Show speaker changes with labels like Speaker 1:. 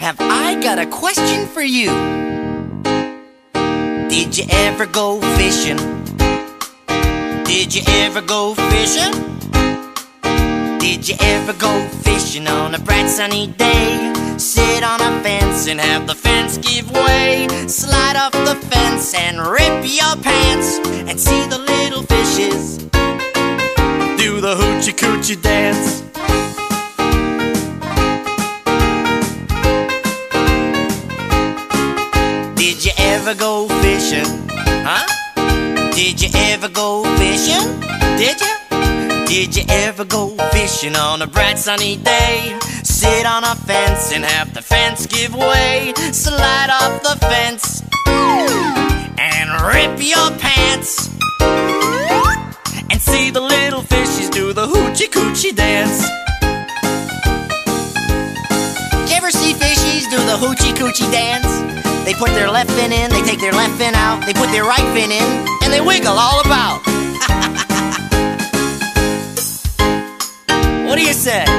Speaker 1: have I got a question for you. Did you ever go fishing? Did you ever go fishing? Did you ever go fishing on a bright sunny day? Sit on a fence and have the fence give way. Slide off the fence and rip your pants and see the little fishes do the hoochie coochie dance. Did you ever go fishing? Huh? Did you ever go fishing? Did you? Did you ever go fishing on a bright sunny day? Sit on a fence and have the fence give way. Slide off the fence and rip your pants and see the little fishies do the hoochie coochie dance. Did you ever see fishies do the hoochie coochie dance? They put their left fin in, they take their left fin out, they put their right fin in, and they wiggle all about. What do you say?